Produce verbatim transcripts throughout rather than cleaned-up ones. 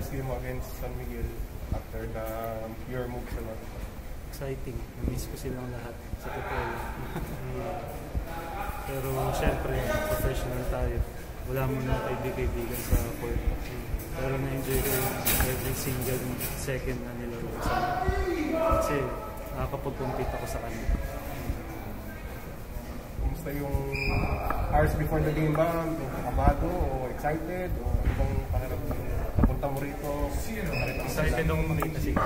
game mo against San Miguel after the your moves and all? Exciting. Na-miss ko silang lahat sa totoo. Pero syempre, professional tayo. Wala mo na kaibigan sa court. Pero na-enjoy ko yung every single second na nilaro sa kasi nakakapag-compete ako sa kanila. Kumusta yung hours before the game ba? Nakabado o excited? O ibang pangarap yung napunta mo rito? Excited akong makita siya.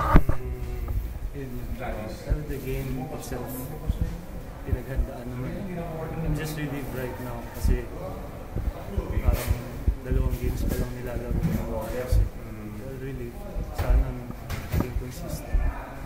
Pero the game itself, pinaghandaan naman. I'm just relieved right now kasi parang dalawang games pa lang nilalaro ng Warriors. Well, relieved. Sana maging consistent.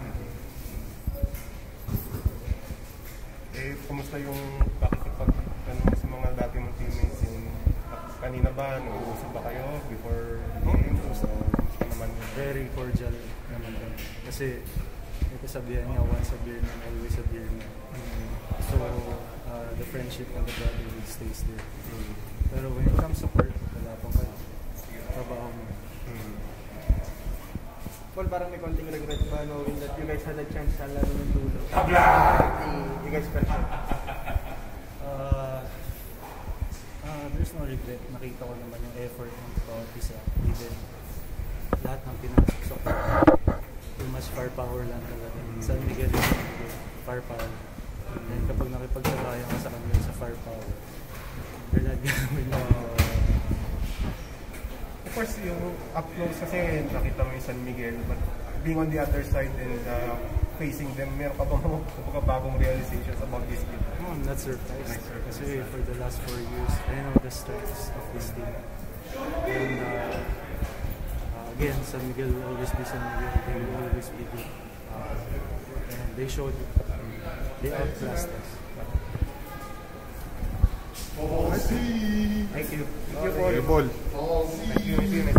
Eh, kumusta yung pakikipag ano, sa mga dati mong teammates? Yung, kanina ba, nag-uusap ba kayo before the game? O kumusta naman? Very cordial naman. Kasi may kasabihan niya, once a beer man, always a beer man. Mm-hmm. So, uh, the friendship and the brotherhood stays there. Mm-hmm. Pero when it comes to work, wala pang kayo. Trabaho mo. Mm-hmm. Paul, parang may konting regret ba knowing that you guys had a chance na laro ng dulo? You guys felt it? Uh, uh, there's no regret. Nakita ko naman yung effort ng bawat isa. Even lahat ng pinasok sa court. Too much firepower lang talaga. Mm-hmm. San Miguel is firepower. Mm-hmm. And kapag nakipagsabayan ka sa kanila sa firepower, they're not gonna win. Of course, yung up close kasi nakita mo yung San Miguel, but being on the other side and uh, facing them, meron ka bang bagong realizations about this team? No, I'm not surprised. Kasi for the last four years, I know the strengths of this team. And uh, again, San Miguel will always be San Miguel. They will always be good. Uh, and they showed it. They outclassed us. Thank you. Thank you, Paul. Thank you. Thank you.